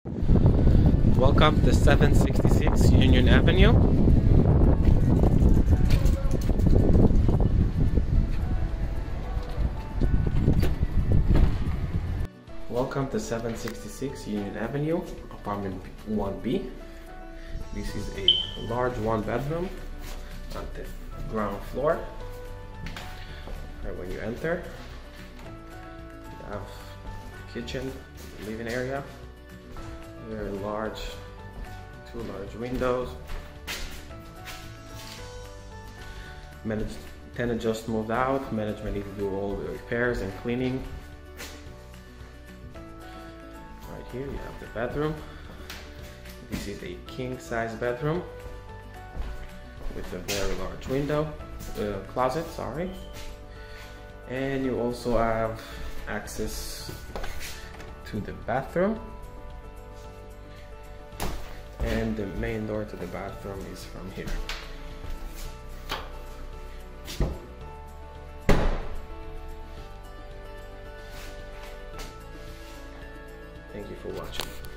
Welcome to 766 Union Avenue. Welcome to 766 Union Avenue, apartment 1B. This is a large one-bedroom on the ground floor. Right when you enter, you have kitchen, living area. Very large, two large windows. Tenant just moved out. Management need to do all the repairs and cleaning. Right here you have the bedroom. This is a king-size bedroom with a very large window, closet, sorry. And you also have access to the bathroom. And the main door to the bathroom is from here. Thank you for watching.